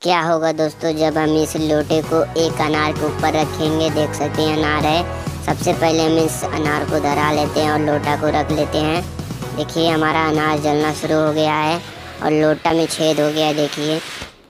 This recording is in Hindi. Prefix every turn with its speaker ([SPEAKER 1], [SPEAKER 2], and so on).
[SPEAKER 1] क्या होगा दोस्तों जब हम इस लोटे को एक अनार के ऊपर रखेंगे। देख सकते हैं अनार है। सबसे पहले हम इस अनार को धरा लेते हैं और लोटा को रख लेते हैं। देखिए हमारा अनार जलना शुरू हो गया है और लोटा में छेद हो गया है। देखिए